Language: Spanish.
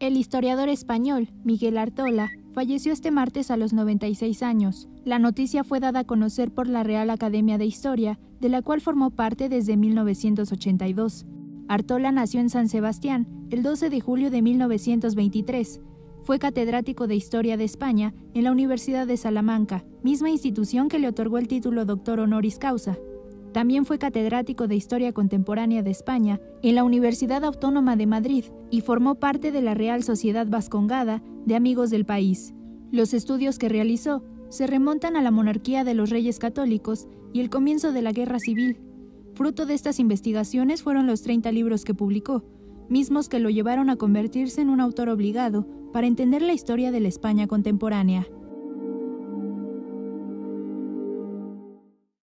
El historiador español, Miguel Artola, falleció este martes a los 96 años. La noticia fue dada a conocer por la Real Academia de Historia, de la cual formó parte desde 1982. Artola nació en San Sebastián el 12 de julio de 1923. Fue catedrático de Historia de España en la Universidad de Salamanca, misma institución que le otorgó el título doctor honoris causa. También fue catedrático de Historia Contemporánea de España en la Universidad Autónoma de Madrid y formó parte de la Real Sociedad Vascongada de Amigos del País. Los estudios que realizó se remontan a la monarquía de los Reyes Católicos y el comienzo de la Guerra Civil. Fruto de estas investigaciones fueron los 30 libros que publicó, mismos que lo llevaron a convertirse en un autor obligado para entender la historia de la España contemporánea.